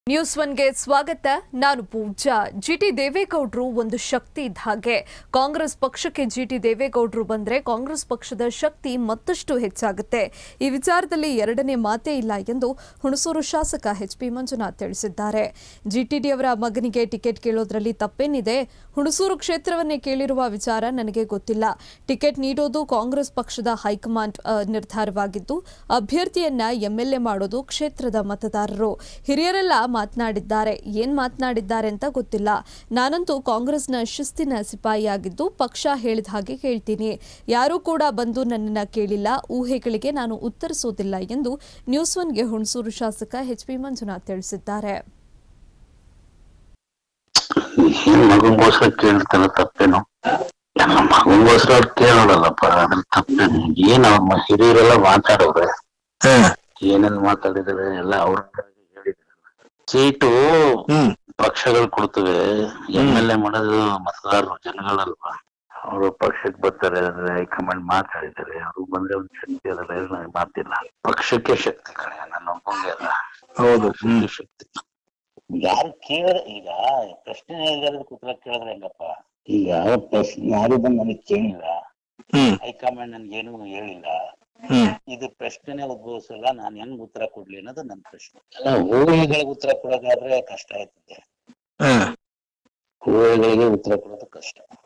News ಒನ್ಗೆ ಸ್ವಾಗತ. ನಾನು ಪೂಜಾ. ಜಿಟಿ ದೇವೇಗೌಡರು ಒಂದು ಶಕ್ತಿ ಇದ್ದ ಹಾಗೆ. ಕಾಂಗ್ರೆಸ್ ಪಕ್ಷಕ್ಕೆ ಜಿಟಿ ದೇವೇಗೌಡರು ಬಂದ್ರೆ ಕಾಂಗ್ರೆಸ್ ಪಕ್ಷದ ಶಕ್ತಿ ಮತ್ತಷ್ಟು ಹೆಚ್ಚಾಗುತ್ತೆ. ಈ ವಿಚಾರದಲ್ಲಿ ಎರಡನೇ ಮಾತೇ ಇಲ್ಲ ಎಂದು ಹುಣಸೂರು ಶಾಸಕ ಎಚ್.ಪಿ. ಮಂಜುನಾಥ್ ತಿಳಿಸಿದ್ದಾರೆ. ಜಿಟಿಡಿ ಅವರ ಮಗನಿಗೆ ಟಿಕೆಟ್ ಕೇಳೋದ್ರಲ್ಲಿ ತಪ್ಪೇನಿದೆ? ಹುಣಸೂರು ಕ್ಷೇತ್ರವನ್ನೇ ಕೇಳಿರುವ ವಿಚಾರ ನನಗೆ ಗೊತ್ತಿಲ್ಲ. ಟಿಕೆಟ್ ನೀಡೋದು ಕಾಂಗ್ರೆಸ್ ಪಕ್ಷದ ಹೈಕಮಾಂಡ್ ನಿರ್ಧಾರವಾಗಿದ್ದು, ಅಭ್ಯರ್ಥಿಯನ್ನ ಎಂಎಲ್ಎ ಮಾಡೋದು ಕ್ಷೇತ್ರದ ಮತದಾರರು. ಹಿರಿಯರೆಲ್ಲ ಮಾತನಾಡಿದ್ದಾರೆ. ಏನ್ ಮಾತನಾಡಿದ್ದಾರೆ ಅಂತ ಗೊತ್ತಿಲ್ಲ. ನಾನಂತೂ ಕಾಂಗ್ರೆಸ್ನ ಶಿಸ್ತಿನ ಸಿಪಾಯಿಯಾಗಿದ್ದು ಪಕ್ಷ ಹೇಳಿದ ಹಾಗೆ ಕೇಳ್ತೀನಿ. ಯಾರೂ ಕೂಡ ಬಂದು ನನ್ನನ್ನ ಕೇಳಿಲ್ಲ. ಊಹೆಗಳಿಗೆ ನಾನು ಉತ್ತರಿಸೋದಿಲ್ಲ ಎಂದು ನ್ಯೂಸ್ ಒನ್ಗೆ ಹುಣಸೂರು ಶಾಸಕ ಎಚ್.ಪಿ. ಮಂಜುನಾಥ್ ತಿಳಿಸಿದ್ದಾರೆ. ಮಗನಿಗೋಸ್ಕರ ಕೇಳ್ತಾರ ತಪ್ಪೇನು? ಮಗನಿಗೋಸ್ಕರ ಕೇಳೋದಲ್ಲಪ್ಪ, ಅದ್ರ ತಪ್ಪೇನು? ಏನ್ ಅವ್ರ ಹಿರಿಯರೆಲ್ಲ ಮಾತಾಡೋರೆ, ಏನೇನ್ ಮಾತಾಡಿದ್ರೆ ಎಲ್ಲ ಅವ್ರ ಹೇಳಿದ್ರು. ಸೀಟು ಪಕ್ಷಗಳು ಕೊಡ್ತವೆ, ಎಂಎಲ್ಎ ಮಾಡೋದು ಮತದಾರರು, ಜನಗಳಲ್ವಾ. ಅವರು ಪಕ್ಷಕ್ಕೆ ಬರ್ತಾರೆ ಅಂದ್ರೆ ಹೈಕಮಾಂಡ್ ಮಾತಾಡಿದ್ದಾರೆ. ಅವ್ರು ಬಂದ್ರೆ ಒಂದು ಶಕ್ತಿ ಅದಲ್ಲ, ಮಾತಿಲ್ಲ. ಪಕ್ಷಕ್ಕೆ ಶಕ್ತಿ ಕಣೆ, ನನ್ನ ಒಬ್ಬಂಗೆ ಅಲ್ಲ. ಹೌದು, ಶಕ್ತಿ ಯಾರು ಕೇಳಿದ್ರೆ, ಈಗ ಪ್ರಶ್ನೆ ಎಲ್ಲರಿಗೂ ಉತ್ತರ ಕೇಳಿದ್ರೆ ಹೆಂಗಪ್ಪ? ಈಗ ಪ್ರಶ್ನೆ ಯಾರು ಬಂದು ನನಗೆ ಕೇಳಿಲ್ಲ, ಹೈಕಮಾಂಡ್ ನನ್ಗೇನು ಹೇಳಿಲ್ಲ, ಇದು ಪ್ರಶ್ನೆ ಉದ್ಭವಿಸಲ್ಲ, ನಾನು ಹೆಂಗ್ ಉತ್ತರ ಕೊಡ್ಲಿ ಅನ್ನೋದು ನನ್ನ ಪ್ರಶ್ನೆ. ಎಲ್ಲ ಊಹೆಗಳಿಗೆ ಉತ್ತರ ಕೊಡೋದಾದ್ರೆ ಕಷ್ಟ ಆಯ್ತದೆ. ಊಹೆಗಳಿಗೆ ಉತ್ತರ ಕೊಡೋದು ಕಷ್ಟ.